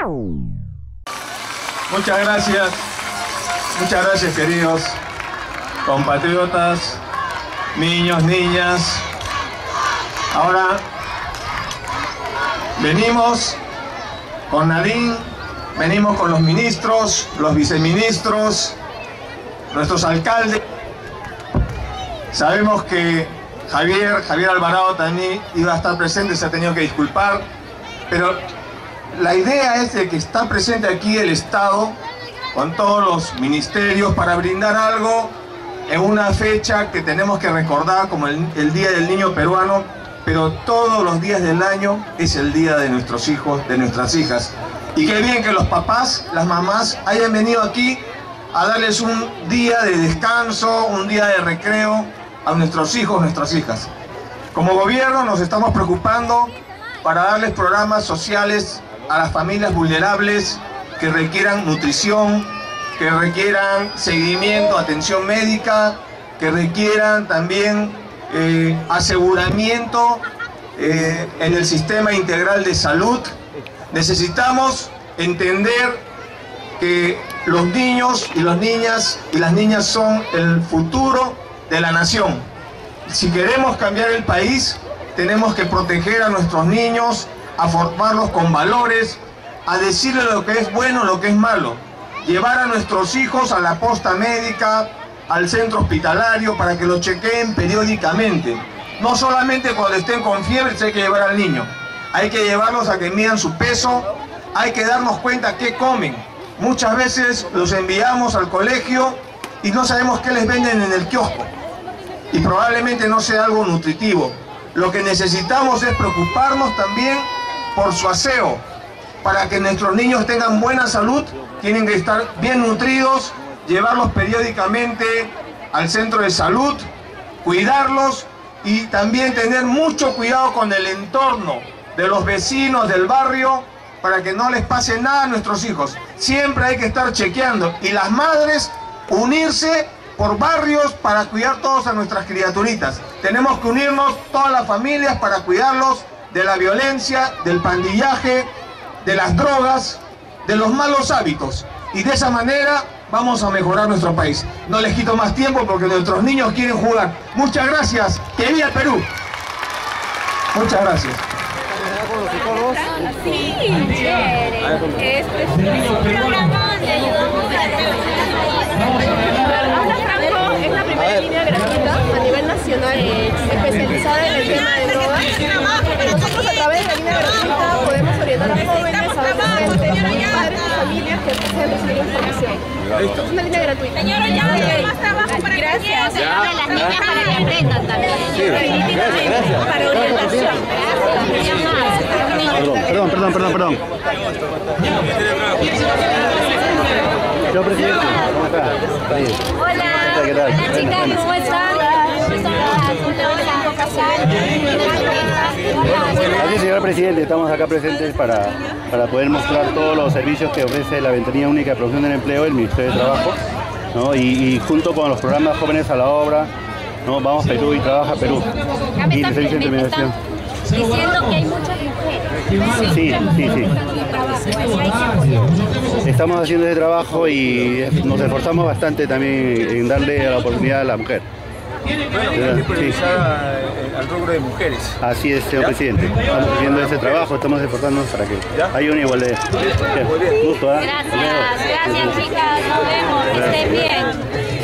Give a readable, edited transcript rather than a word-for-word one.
Muchas gracias queridos compatriotas, niños, niñas. Ahora venimos con Nadine, venimos con los ministros, los viceministros, nuestros alcaldes. Sabemos que Javier Alvarado también iba a estar presente, se ha tenido que disculpar, pero la idea es de que está presente aquí el Estado con todos los ministerios para brindar algo en una fecha que tenemos que recordar como el Día del Niño Peruano, pero todos los días del año es el día de nuestros hijos, de nuestras hijas. Y qué bien que los papás, las mamás hayan venido aquí a darles un día de descanso, un día de recreo a nuestros hijos, nuestras hijas. Como gobierno nos estamos preocupando para darles programas sociales a las familias vulnerables que requieran nutrición, que requieran seguimiento, atención médica, que requieran también aseguramiento en el sistema integral de salud. Necesitamos entender que los niños y las niñas son el futuro de la nación. Si queremos cambiar el país, tenemos que proteger a nuestros niños, a formarlos con valores, a decirles lo que es bueno, lo que es malo. Llevar a nuestros hijos a la posta médica, al centro hospitalario, para que los chequeen periódicamente. No solamente cuando estén con fiebre hay que llevar al niño. Hay que llevarlos a que midan su peso, hay que darnos cuenta qué comen. Muchas veces los enviamos al colegio y no sabemos qué les venden en el kiosco. Y probablemente no sea algo nutritivo. Lo que necesitamos es preocuparnos también por su aseo. Para que nuestros niños tengan buena salud, tienen que estar bien nutridos, llevarlos periódicamente al centro de salud, cuidarlos y también tener mucho cuidado con el entorno de los vecinos del barrio para que no les pase nada a nuestros hijos. Siempre hay que estar chequeando y las madres unirse por barrios para cuidar todos a nuestras criaturitas. Tenemos que unirnos todas las familias para cuidarlos de la violencia, del pandillaje, de las drogas, de los malos hábitos. Y de esa manera vamos a mejorar nuestro país. No les quito más tiempo porque nuestros niños quieren jugar. Muchas gracias. ¡Que viva el Perú! Muchas gracias. Sí, chévere. Es un programa donde ayudamos a es la primera línea gratuita a nivel nacional especializada en el tema de drogas. Nosotros a través de la línea gratuita podemos orientar a jóvenes, adolescentes, padres y familias que deseen recibir información. Es una línea gratuita. Señora, ya hay más trabajo para gracias. de las niñas para que aprendan también. Sí, gracias. Para orientación. Perdón. Yo, presidente, ¿cómo está? Hola, ¿Qué tal? hola chicas, ¿cómo están? Así, señor presidente, estamos acá presentes para poder mostrar todos los servicios que ofrece la Ventanilla Única de Promoción del Empleo, el Ministerio de Trabajo, ¿no? Y junto con los programas Jóvenes a la Obra, ¿no? Vamos Perú y Trabaja Perú. Y el servicio de intermediación. Diciendo que hay muchas mujeres. Sí. Estamos haciendo ese trabajo y nos esforzamos bastante también en darle la oportunidad a la mujer. Bueno, hay que priorizar al rubro de mujeres. Así es, señor presidente. Estamos haciendo ese trabajo, estamos esforzándonos para que haya una igualdad. Gracias, chicas. Nos vemos. Que estén bien.